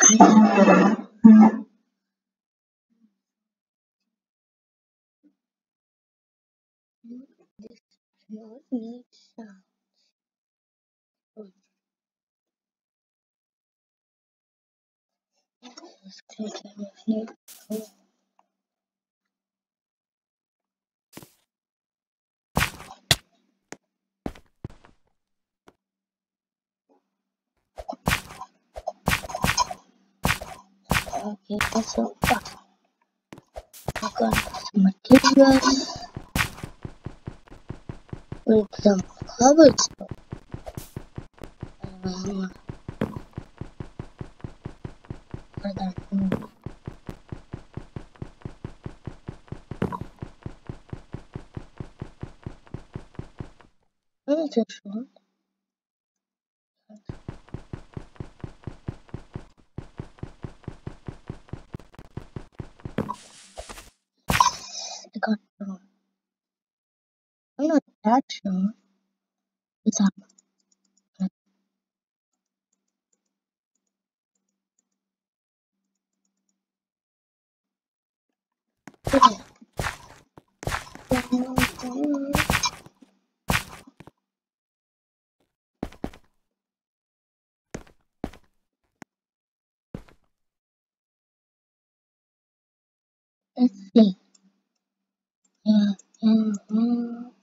Not need sound. Let's click on here. Okay, so I got some materials with some cobblestone. For that room. What is this one? I got one. I'm not that sure. It's up. Okay. Let's see. Yeah.